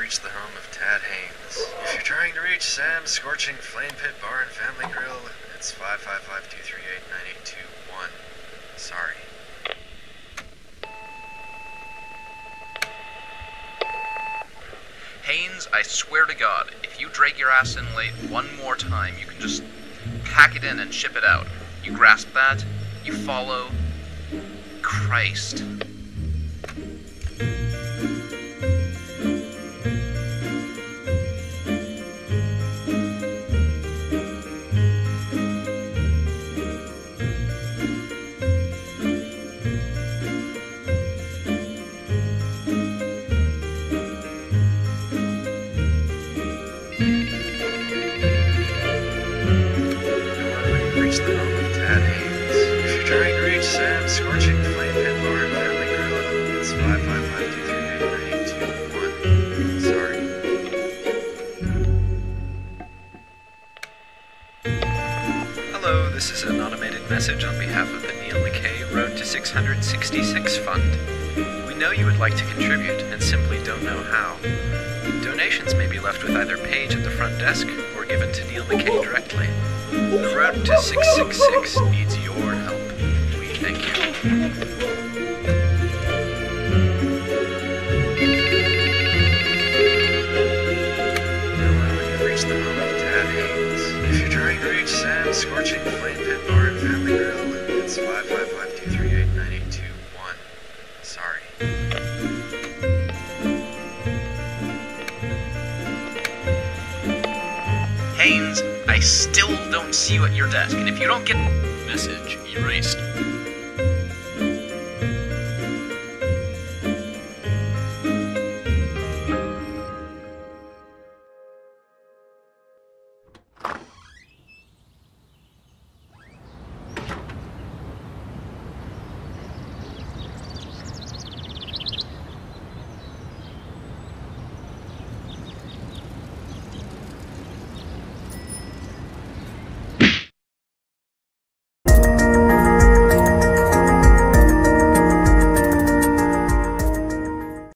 reached the home of Tad Haynes. If you're trying to reach Sam's Scorching Flame Pit Bar and Family Grill, it's 555-238-9821. Sorry. Haynes, I swear to God, if you drag your ass in late one more time, you can just pack it in and ship it out. You grasp that? You follow? Christ. Reach the home of Tad Haynes. If you're trying to reach Sam's Scorching Flame Pit Bar and Family Grill, it's 555-238-9821. Sorry. Hello, this is an automated message on behalf of the Neil McKay Road to 666 Fund. We know you would like to contribute and simply don't know how. Donations may be left with either Paige at the front desk or given to Neil McKay directly. The road to 666 needs your help. We thank you. You've reached the home of Tad Haynes. If you're trying to reach Sam's Scorching Flame Pit Bar and Family Grill, it's 555-238-9821. Sorry. Haynes, I still don't see you at your desk, and if you don't get... Message erased.